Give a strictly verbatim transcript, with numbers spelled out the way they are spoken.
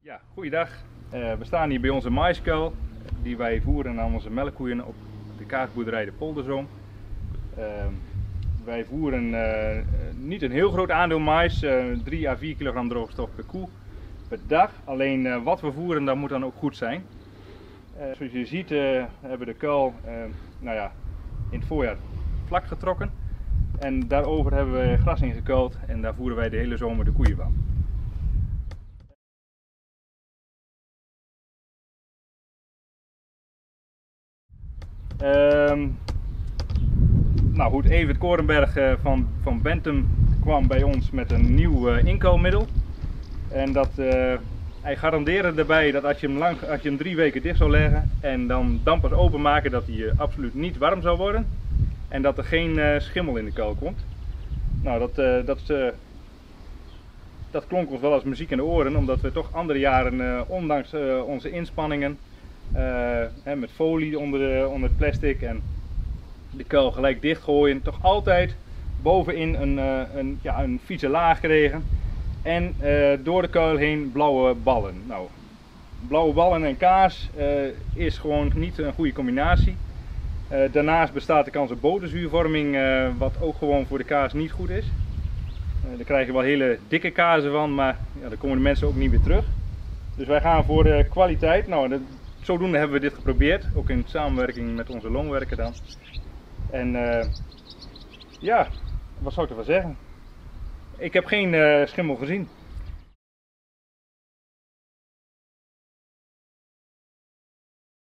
Ja, goeiedag. Uh, we staan hier bij onze maïskuil die wij voeren aan onze melkkoeien op de kaasboerderij de Polderzoom. Uh, wij voeren uh, niet een heel groot aandeel maïs, uh, drie à vier kilogram droogstof per koe per dag. Alleen uh, wat we voeren, dat moet dan ook goed zijn. Uh, zoals je ziet uh, hebben we de kuil uh, nou ja, in het voorjaar vlak getrokken. En daarover hebben we gras ingekuild en daar voeren wij de hele zomer de koeien van. Um, nou goed, Evert Korenberg uh, van, van Bentum kwam bij ons met een nieuw uh, inkuilmiddel. En dat, uh, hij garandeerde erbij dat als je, hem lang, als je hem drie weken dicht zou leggen en dan dampers openmaken, dat hij uh, absoluut niet warm zou worden. En dat er geen uh, schimmel in de kuil komt. Nou, dat, uh, dat, uh, dat klonk ons wel als muziek in de oren, omdat we toch andere jaren, uh, ondanks uh, onze inspanningen, Uh, hè, met folie onder, de, onder het plastic en de kuil gelijk dichtgooien, toch altijd bovenin een, uh, een, ja, een vieze laag kregen en uh, door de kuil heen blauwe ballen. Nou, blauwe ballen en kaas uh, is gewoon niet een goede combinatie. Uh, daarnaast bestaat de kans op boterzuurvorming, uh, wat ook gewoon voor de kaas niet goed is. Uh, daar krijg je wel hele dikke kazen van, maar ja, daar komen de mensen ook niet weer terug. Dus wij gaan voor de kwaliteit. Nou, de, Zodoende hebben we dit geprobeerd, ook in samenwerking met onze loonwerker dan. En uh, ja, wat zou ik ervan zeggen? Ik heb geen uh, schimmel gezien.